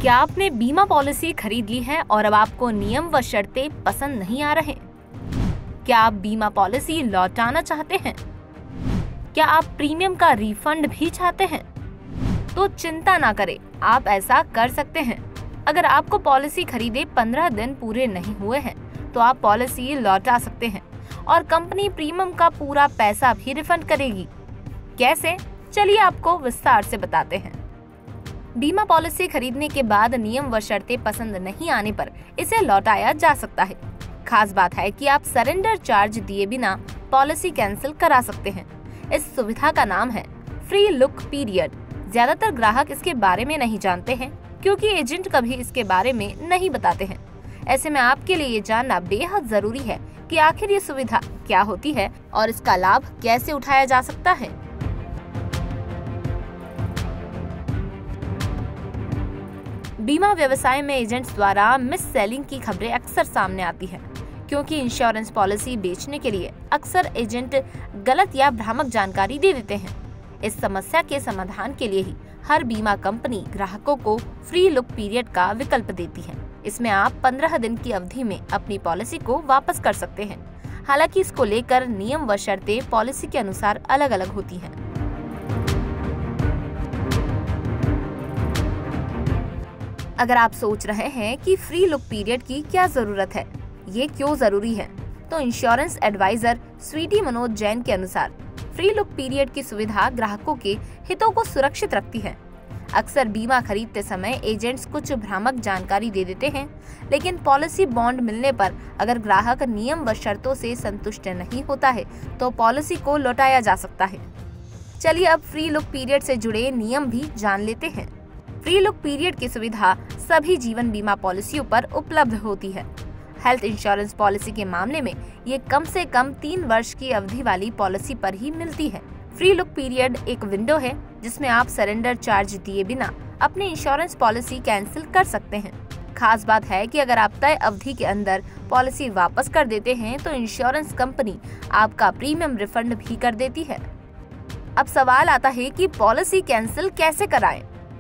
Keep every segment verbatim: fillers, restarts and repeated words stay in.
क्या आपने बीमा पॉलिसी खरीद ली है और अब आपको नियम व शर्तें पसंद नहीं आ रहे? क्या आप बीमा पॉलिसी लौटाना चाहते हैं? क्या आप प्रीमियम का रिफंड भी चाहते हैं? तो चिंता ना करें, आप ऐसा कर सकते हैं। अगर आपको पॉलिसी खरीदे पंद्रह दिन पूरे नहीं हुए हैं तो आप पॉलिसी लौटा सकते हैं और कंपनी प्रीमियम का पूरा पैसा भी रिफंड करेगी। कैसे? चलिए आपको विस्तार से बताते हैं। बीमा पॉलिसी खरीदने के बाद नियम व शर्तें पसंद नहीं आने पर इसे लौटाया जा सकता है। खास बात है कि आप सरेंडर चार्ज दिए बिना पॉलिसी कैंसिल करा सकते हैं। इस सुविधा का नाम है फ्री लुक पीरियड। ज्यादातर ग्राहक इसके बारे में नहीं जानते हैं क्योंकि एजेंट कभी इसके बारे में नहीं बताते हैं। ऐसे में आपके लिए ये जानना बेहद जरूरी है कि आखिर ये सुविधा क्या होती है और इसका लाभ कैसे उठाया जा सकता है। बीमा व्यवसाय में एजेंट्स द्वारा मिस सेलिंग की खबरें अक्सर सामने आती हैं, क्योंकि इंश्योरेंस पॉलिसी बेचने के लिए अक्सर एजेंट गलत या भ्रामक जानकारी दे देते हैं। इस समस्या के समाधान के लिए ही हर बीमा कंपनी ग्राहकों को फ्री लुक पीरियड का विकल्प देती है। इसमें आप पंद्रह दिन की अवधि में अपनी पॉलिसी को वापस कर सकते हैं। हालांकि इसको लेकर नियम व शर्तें पॉलिसी के अनुसार अलग अलग होती हैं। अगर आप सोच रहे हैं कि फ्री लुक पीरियड की क्या जरूरत है, ये क्यों जरूरी है, तो इंश्योरेंस एडवाइजर स्वीटी मनोज जैन के अनुसार फ्री लुक पीरियड की सुविधा ग्राहकों के हितों को सुरक्षित रखती है। अक्सर बीमा खरीदते समय एजेंट्स कुछ भ्रामक जानकारी दे देते हैं, लेकिन पॉलिसी बॉन्ड मिलने पर अगर ग्राहक नियम व शर्तों से संतुष्ट नहीं होता है तो पॉलिसी को लौटाया जा सकता है। चलिए अब फ्री लुक पीरियड से जुड़े नियम भी जान लेते हैं। फ्री लुक पीरियड की सुविधा सभी जीवन बीमा पॉलिसियों पर उपलब्ध होती है। हेल्थ इंश्योरेंस पॉलिसी के मामले में ये कम से कम तीन वर्ष की अवधि वाली पॉलिसी पर ही मिलती है। फ्री लुक पीरियड एक विंडो है जिसमें आप सरेंडर चार्ज दिए बिना अपनी इंश्योरेंस पॉलिसी कैंसिल कर सकते हैं। खास बात है कि अगर आप तय अवधि के अंदर पॉलिसी वापस कर देते हैं तो इंश्योरेंस कंपनी आपका प्रीमियम रिफंड भी कर देती है। अब सवाल आता है कि पॉलिसी कैंसिल कैसे कराएं?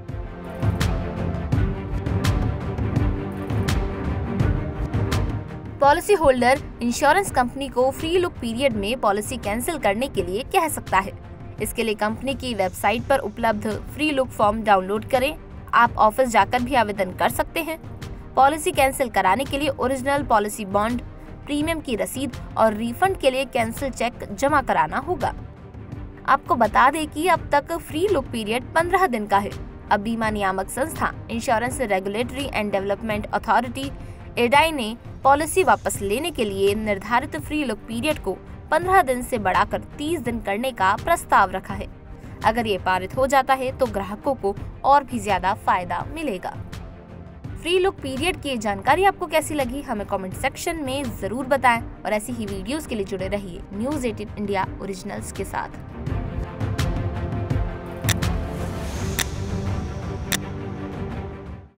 पॉलिसी होल्डर इंश्योरेंस कंपनी को फ्री लुक पीरियड में पॉलिसी कैंसिल करने के लिए कह सकता है। इसके लिए कंपनी की वेबसाइट पर उपलब्ध फ्री लुक फॉर्म डाउनलोड करें। आप ऑफिस जाकर भी आवेदन कर सकते हैं। पॉलिसी कैंसिल कराने के लिए ओरिजिनल पॉलिसी बॉन्ड, प्रीमियम की रसीद और रिफंड के लिए कैंसिल चेक जमा कराना होगा। आपको बता दें कि अब तक फ्री लुक पीरियड पंद्रह दिन का है। अब बीमा नियामक संस्था insurance regulatory and development authority एडाई ने पॉलिसी वापस लेने के लिए निर्धारित फ्री लुक पीरियड को पंद्रह दिन से बढ़ाकर तीस दिन करने का प्रस्ताव रखा है। अगर ये पारित हो जाता है तो ग्राहकों को और भी ज्यादा फायदा मिलेगा। फ्री लुक पीरियड की जानकारी आपको कैसी लगी हमें कमेंट सेक्शन में जरूर बताएं और ऐसी ही वीडियोस के लिए जुड़े रहिए न्यूज़ एटीन इंडिया ओरिजिनल्स के साथ।